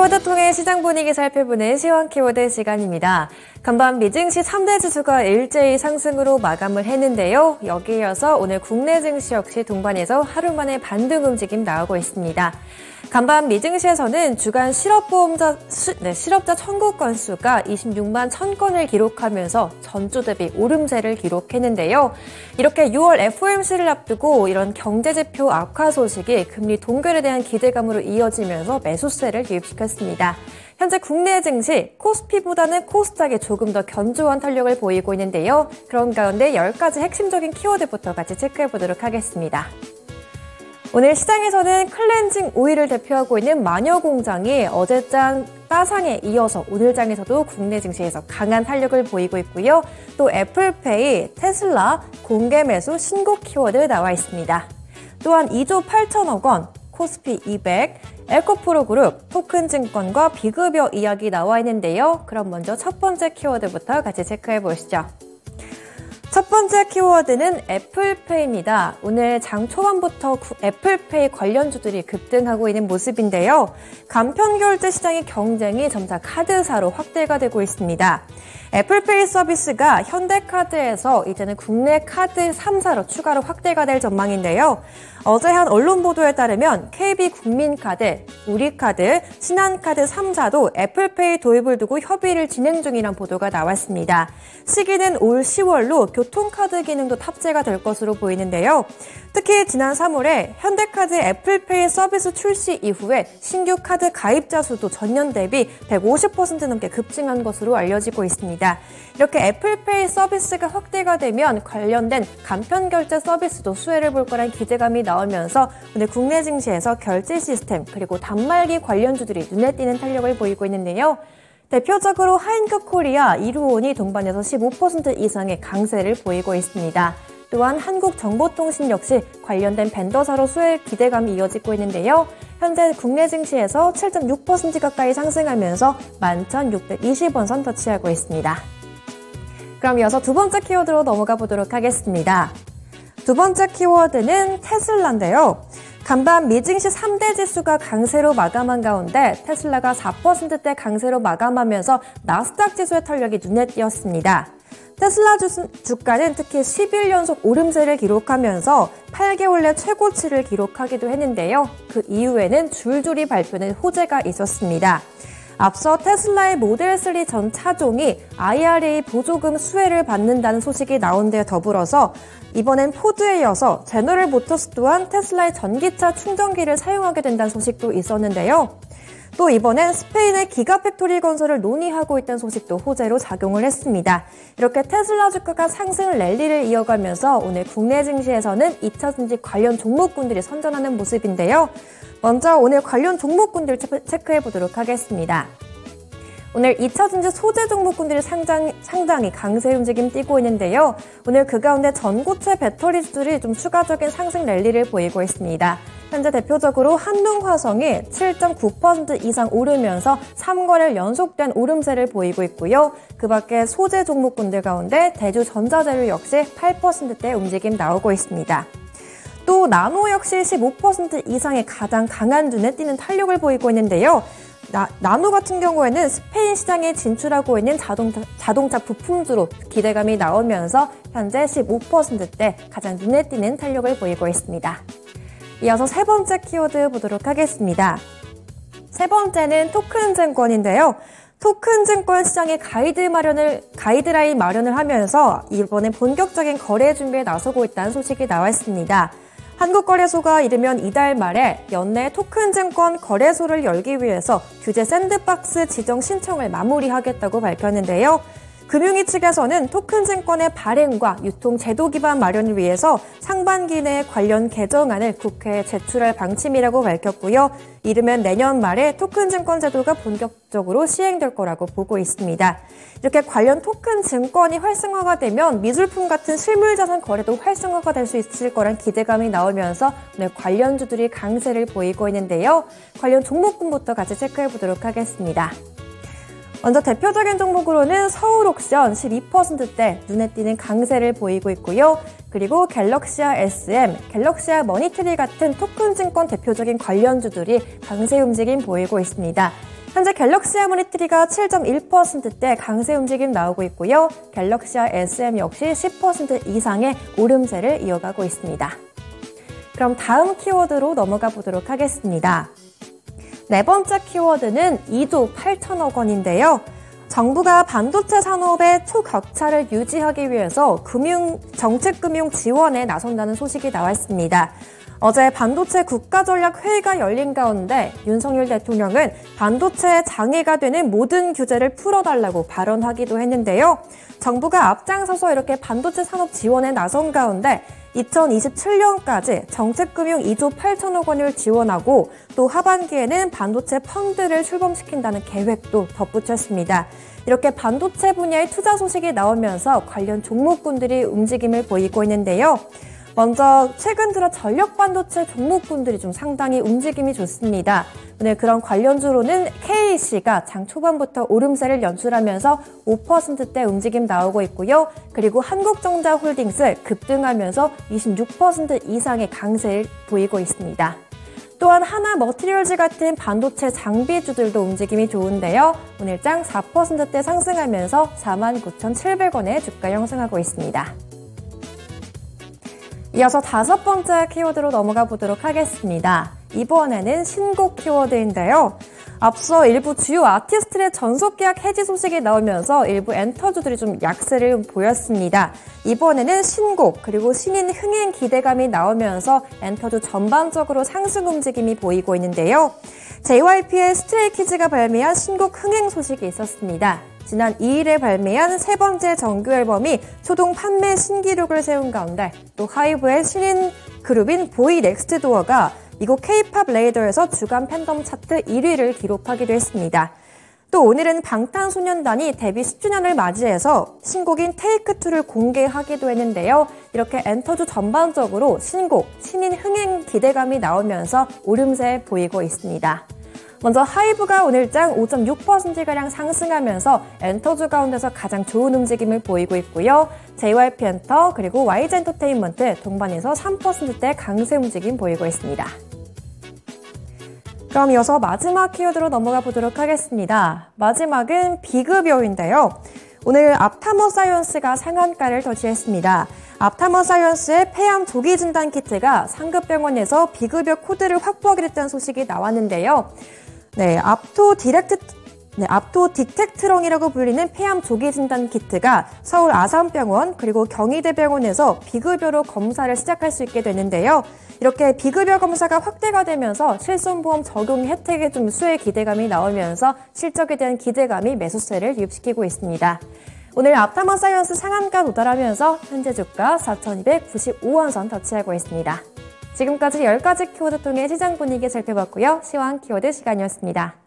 키워드 통해 시장 분위기 살펴보는 시황 키워드 시간입니다. 간밤 미증시 3대 지수가 일제히 상승으로 마감을 했는데요. 여기에 이어서 오늘 국내 증시 역시 동반해서 하루 만에 반등 움직임 나오고 있습니다. 간밤 미증시에서는 주간 실업자 청구 건수가 26만 1000건을 기록하면서 전주 대비 오름세를 기록했는데요. 이렇게 6월 FOMC를 앞두고 이런 경제지표 악화 소식이 금리 동결에 대한 기대감으로 이어지면서 매수세를 유입시켰습니다. 현재 국내 증시 코스피보다는 코스닥이 조금 더 견조한 탄력을 보이고 있는데요. 그런 가운데 10가지 핵심적인 키워드부터 같이 체크해보도록 하겠습니다. 오늘 시장에서는 클렌징 오일을 대표하고 있는 마녀공장이 어제장 따상에 이어서 오늘 장에서도 국내 증시에서 강한 탄력을 보이고 있고요. 또 애플페이, 테슬라, 공개 매수 신고 키워드 나와 있습니다. 또한 2조 8천억 원, 코스피 200, 에코프로그룹, 토큰증권과 비급여 이야기 나와 있는데요. 그럼 먼저 첫 번째 키워드부터 같이 체크해 보시죠. 첫 번째 키워드는 애플페이입니다. 오늘 장 초반부터 애플페이 관련주들이 급등하고 있는 모습인데요. 간편결제 시장의 경쟁이 점차 카드사로 확대가 되고 있습니다. 애플페이 서비스가 현대카드에서 이제는 국내 카드 3사로 추가로 확대가 될 전망인데요. 어제 한 언론 보도에 따르면 KB국민카드, 우리카드, 신한카드 3사도 애플페이 도입을 두고 협의를 진행 중이란 보도가 나왔습니다. 시기는 올 10월로 교통카드 기능도 탑재가 될 것으로 보이는데요. 특히 지난 3월에 현대카드 애플페이 서비스 출시 이후에 신규 카드 가입자 수도 전년 대비 150% 넘게 급증한 것으로 알려지고 있습니다. 이렇게 애플페이 서비스가 확대가 되면 관련된 간편결제 서비스도 수혜를 볼 거란 기대감이 나오면서 오늘 국내 증시에서 결제 시스템 그리고 단말기 관련주들이 눈에 띄는 탄력을 보이고 있는데요. 대표적으로 하인크코리아, 이루온이 동반해서 15% 이상의 강세를 보이고 있습니다. 또한 한국정보통신 역시 관련된 벤더사로 수혜 기대감이 이어지고 있는데요. 현재 국내 증시에서 7.6% 가까이 상승하면서 11,620원 선 터치하고 있습니다. 그럼 이어서 두 번째 키워드로 넘어가 보도록 하겠습니다. 두 번째 키워드는 테슬라인데요. 간밤 미증시 3대 지수가 강세로 마감한 가운데 테슬라가 4%대 강세로 마감하면서 나스닥 지수의 탄력이 눈에 띄었습니다. 테슬라 주가는 특히 10일 연속 오름세를 기록하면서 8개월 내 최고치를 기록하기도 했는데요. 그 이후에는 줄줄이 발표된 호재가 있었습니다. 앞서 테슬라의 모델3 전 차종이 IRA 보조금 수혜를 받는다는 소식이 나온 데 더불어서 이번엔 포드에 이어서 제너럴 모터스 또한 테슬라의 전기차 충전기를 사용하게 된다는 소식도 있었는데요. 또 이번엔 스페인의 기가팩토리 건설을 논의하고 있다는 소식도 호재로 작용을 했습니다. 이렇게 테슬라 주가가 상승 랠리를 이어가면서 오늘 국내 증시에서는 2차전지 관련 종목군들이 선전하는 모습인데요. 먼저 오늘 관련 종목군들 체크해 보도록 하겠습니다. 오늘 2차전지 소재 종목군들이 상당히 강세 움직임 띄고 있는데요. 오늘 그 가운데 전고체 배터리주들이 좀 추가적인 상승 랠리를 보이고 있습니다. 현재 대표적으로 한동화성이 7.9% 이상 오르면서 3거래일 연속된 오름세를 보이고 있고요. 그 밖에 소재 종목군들 가운데 대주전자재료 역시 8%대 움직임 나오고 있습니다. 또 나노 역시 15% 이상의 가장 강한 눈에 띄는 탄력을 보이고 있는데요. 나노 같은 경우에는 스페인 시장에 진출하고 있는 자동차 부품주로 기대감이 나오면서 현재 15%대 가장 눈에 띄는 탄력을 보이고 있습니다. 이어서 세 번째 키워드 보도록 하겠습니다. 세 번째는 토큰증권인데요. 토큰증권 시장의 가이드라인 마련을 하면서 이번에 본격적인 거래 준비에 나서고 있다는 소식이 나와 있습니다. 한국거래소가 이르면 이달 말에 연내 토큰증권 거래소를 열기 위해서 규제 샌드박스 지정 신청을 마무리하겠다고 밝혔는데요. 금융위 측에서는 토큰증권의 발행과 유통 제도 기반 마련을 위해서 상반기 내에 관련 개정안을 국회에 제출할 방침이라고 밝혔고요. 이르면 내년 말에 토큰증권 제도가 본격적으로 시행될 거라고 보고 있습니다. 이렇게 관련 토큰증권이 활성화가 되면 미술품 같은 실물자산 거래도 활성화가 될 수 있을 거란 기대감이 나오면서 오늘 관련주들이 강세를 보이고 있는데요. 관련 종목군부터 같이 체크해 보도록 하겠습니다. 먼저 대표적인 종목으로는 서울옥션 12%대 눈에 띄는 강세를 보이고 있고요. 그리고 갤럭시아 SM, 갤럭시아 머니트리 같은 토큰증권 대표적인 관련주들이 강세 움직임 보이고 있습니다. 현재 갤럭시아 모니터리가 7.1%대 강세 움직임 나오고 있고요. 갤럭시아 SM 역시 10% 이상의 오름세를 이어가고 있습니다. 그럼 다음 키워드로 넘어가 보도록 하겠습니다. 네 번째 키워드는 2조 8천억 원인데요. 정부가 반도체 산업의 초격차를 유지하기 위해서 정책금융 지원에 나선다는 소식이 나왔습니다. 어제 반도체 국가전략회의가 열린 가운데 윤석열 대통령은 반도체 장애가 되는 모든 규제를 풀어달라고 발언하기도 했는데요. 정부가 앞장서서 이렇게 반도체 산업 지원에 나선 가운데 2027년까지 정책금융 2조 8천억 원을 지원하고 또 하반기에는 반도체 펀드를 출범시킨다는 계획도 덧붙였습니다. 이렇게 반도체 분야의 투자 소식이 나오면서 관련 종목군들이 움직임을 보이고 있는데요. 먼저 최근 들어 전력 반도체 종목군들이 좀 상당히 움직임이 좋습니다. 오늘 그런 관련주로는 KC가 장 초반부터 오름세를 연출하면서 5%대 움직임 나오고 있고요. 그리고 한국전자홀딩스 급등하면서 26% 이상의 강세를 보이고 있습니다. 또한 하나머티리얼즈 같은 반도체 장비주들도 움직임이 좋은데요. 오늘 장 4%대 상승하면서 49,700원에 주가 형성하고 있습니다. 이어서 다섯 번째 키워드로 넘어가 보도록 하겠습니다. 이번에는 신곡 키워드인데요. 앞서 일부 주요 아티스트의 전속계약 해지 소식이 나오면서 일부 엔터주들이 좀 약세를 보였습니다. 이번에는 신곡 그리고 신인 흥행 기대감이 나오면서 엔터주 전반적으로 상승 움직임이 보이고 있는데요. JYP의 스트레이키즈가 발매한 신곡 흥행 소식이 있었습니다. 지난 2일에 발매한 세 번째 정규 앨범이 초동 판매 신기록을 세운 가운데 또 하이브의 신인 그룹인 보이 넥스트 도어가 이곳 K-팝 레이더에서 주간 팬덤 차트 1위를 기록하기도 했습니다. 또 오늘은 방탄소년단이 데뷔 10주년을 맞이해서 신곡인 테이크2를 공개하기도 했는데요. 이렇게 엔터주 전반적으로 신곡, 신인 흥행 기대감이 나오면서 오름세 보이고 있습니다. 먼저 하이브가 오늘 장 5.6%가량 상승하면서 엔터주 가운데서 가장 좋은 움직임을 보이고 있고요. JYP 엔터 그리고 YG 엔터테인먼트 동반해서 3%대 강세 움직임 보이고 있습니다. 그럼 이어서 마지막 키워드로 넘어가 보도록 하겠습니다. 마지막은 비급여인데요. 오늘 앞타머사이언스가 상한가를 터치했습니다. 앞타머사이언스의 폐암 조기 진단 키트가 상급 병원에서 비급여 코드를 확보하게 됐다는 소식이 나왔는데요. 앞토 디텍트롱이라고 불리는 폐암 조기 진단 키트가 서울 아산병원 그리고 경희대병원에서 비급여로 검사를 시작할 수 있게 되는데요. 이렇게 비급여 검사가 확대가 되면서 실손보험 적용 혜택의 좀 수혜 기대감이 나오면서 실적에 대한 기대감이 매수세를 유입시키고 있습니다. 오늘 앞타머사이언스 상한가 도달하면서 현재 주가 4,295원 선 터치하고 있습니다. 지금까지 10가지 키워드 통해 시장 분위기 살펴봤고요. 시황 키워드 시간이었습니다.